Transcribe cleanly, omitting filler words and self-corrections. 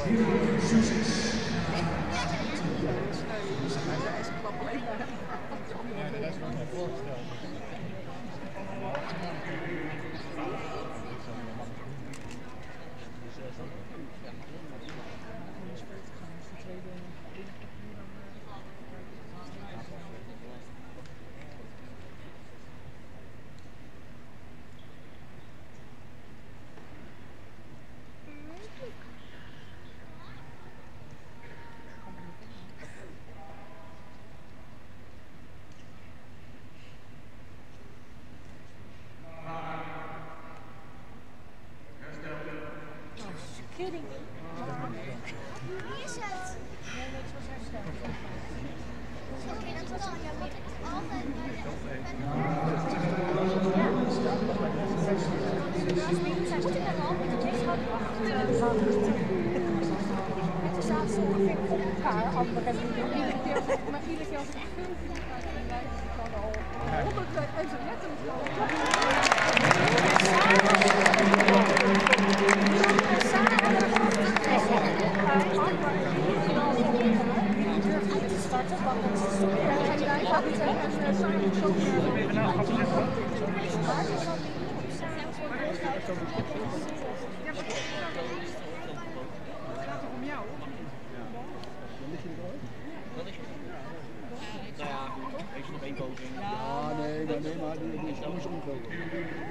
Kidding me. Wie is het? Nee, het was herstel. Oké, dat was al. Ja, wat ik altijd bij de moet ik naar de hand met de twee schouders. En toen zaten ze ongeveer op elkaar, anderen iedere keer. Maar iedere keer als ik filmpje ga, dan lijkt het gewoon al 100 en ze letterlijk Nou ja, heeft ze nog één poging. Ja, nee, maar die is omgekomen.